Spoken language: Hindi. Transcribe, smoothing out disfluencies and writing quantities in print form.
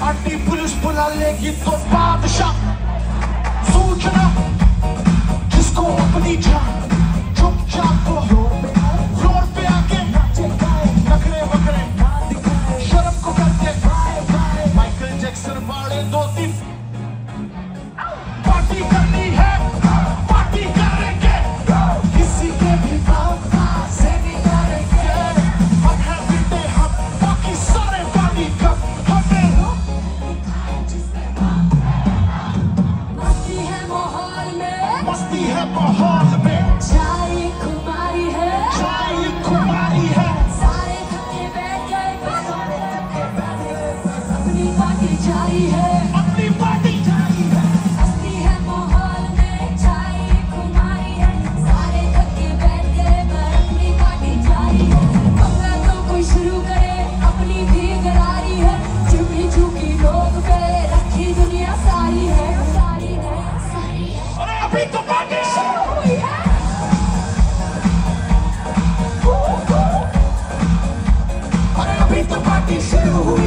आंटी पुलिस बुला लेगी तो बादशाह सूचना जिसको अपनी जान चुपचाप फ्लोर पे आके नखरे वखरे शर्म को करके माइकल जैक्सन वाले 2-3 पार्टी करनी है पार्टी करेंगे किसी के भी पास से नहीं करेंगे हम हैं बिटे हम बाकी सारे पार्टी कब हमें मस्ती है माहौल में मस्ती है माहौल में चाय खुमारी है चाय खुमारी है सारे थके बैठ गए अपनी पार्टी जारी है अपनी पार्टी जारी है मस्ती है माहौल में चाय खुमारी है सारे थके बैठ गए अपनी पार्टी जारी है पंगा तो कोई शुरू करे अपनी भी गरारी है चुपी चुपी लोग पे रखी दुनिया सारी है सारी है सारी है अरे अभी तो पार्टी शुरू हुई है अरे अभी तो पार्टी शुरू हुई